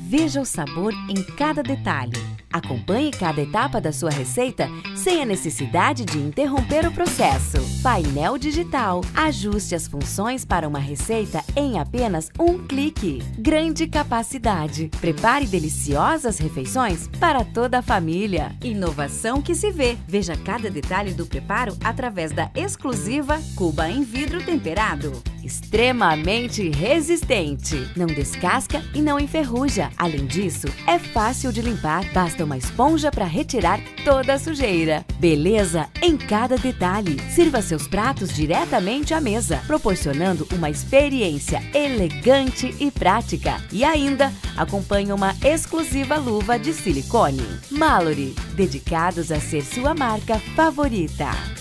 Veja o sabor em cada detalhe. Acompanhe cada etapa da sua receita sem a necessidade de interromper o processo. Painel digital. Ajuste as funções para uma receita em apenas um clique. Grande capacidade. Prepare deliciosas refeições para toda a família. Inovação que se vê. Veja cada detalhe do preparo através da exclusiva cuba em vidro temperado. Extremamente resistente. Não descasca e não enferruja. Além disso, é fácil de limpar. Basta uma esponja para retirar toda a sujeira. Beleza em cada detalhe. Sirva seus pratos diretamente à mesa, proporcionando uma experiência elegante e prática. E ainda acompanha uma exclusiva luva de silicone. Malory, dedicados a ser sua marca favorita.